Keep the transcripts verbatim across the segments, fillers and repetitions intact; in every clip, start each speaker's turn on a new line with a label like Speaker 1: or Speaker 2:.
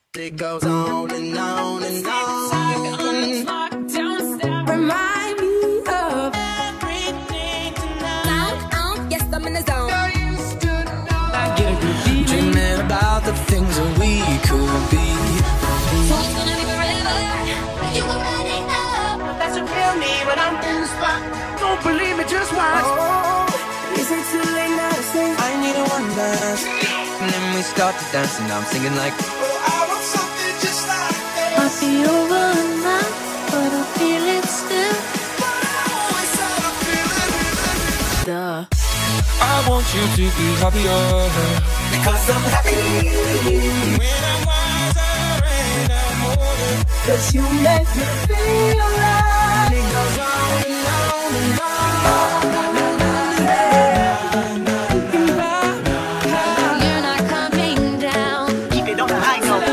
Speaker 1: It goes on and on and on. Remind me of everything tonight. Um, yes, I'm in the zone. I get a good feeling. Dreaming about the things that we could be. So it's gonna be forever. You already know that's a real me when I'm in the spot. Don't believe me, just watch. Oh, is it too late now to say I need a one dance? And then we start to dance and I'm singing like, oh, I want something just like this.
Speaker 2: Might be over now, but I feel it still. Duh.
Speaker 3: I want you to be happier,
Speaker 1: because I'm happy.
Speaker 3: when I'm wiser and I'm older.
Speaker 1: Cause you make me feel right. It goes on and on and on.
Speaker 2: You're not coming down.
Speaker 1: Keep it on the high note.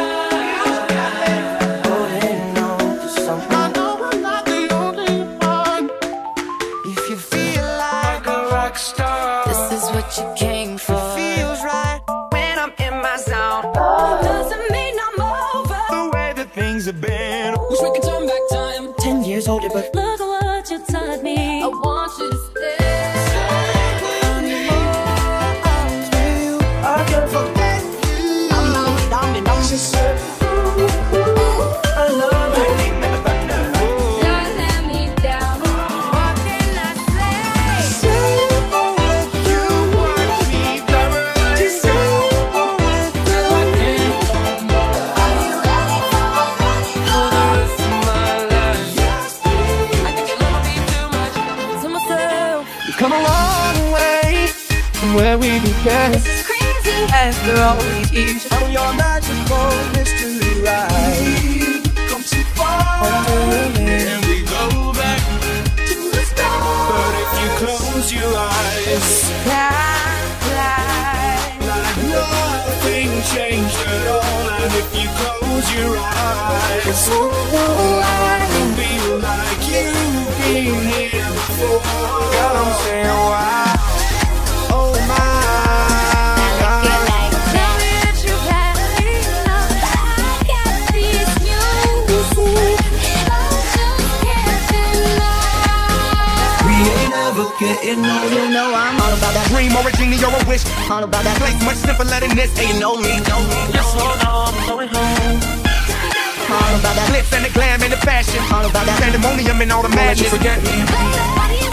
Speaker 1: Oh, they know something.
Speaker 3: I know I'm not the only one.
Speaker 1: If you feel like a rock star,
Speaker 2: This is what you came for.
Speaker 1: feels right when I'm in my zone. Doesn't mean I'm over
Speaker 3: The way that things have been.
Speaker 1: Wish we could turn back time ten years older, but
Speaker 2: Look at what you taught me. I want you to stay.
Speaker 1: I can't forget you. I'm not down and I'm just I love you.
Speaker 2: Don't let me down. What can I say?
Speaker 1: Say with you, watch me cover. Just say with you. Are you ready for the rest of my life? Yes, please. I think you love me too much.
Speaker 2: To myself,
Speaker 1: We've come a long way from where we began.
Speaker 2: crazy.
Speaker 1: After all these years, on your magical mystery ride, come too far,
Speaker 3: And we go back,
Speaker 1: to the stars.
Speaker 3: but if you close your eyes,
Speaker 1: Fly, fly,
Speaker 3: like nothing changed at all. And if you close your eyes,
Speaker 1: so I
Speaker 3: you feel like you've been here before. God, I'm saying wow. Oh my God.
Speaker 2: Tell me that you're planning. I got this music. I just can't deny.
Speaker 1: we ain't never getting old. You know I'm all about that.
Speaker 3: Dream or a genie or a wish.
Speaker 1: All about that.
Speaker 3: Place much simpler than this.
Speaker 1: Hey, you know me, know me.
Speaker 3: Just hold on, I'm going home.
Speaker 1: All about that.
Speaker 3: Glitz and the glam and the fashion.
Speaker 1: All about that.
Speaker 3: Pandemonium and all the magic.
Speaker 1: Forget me.
Speaker 2: Nobody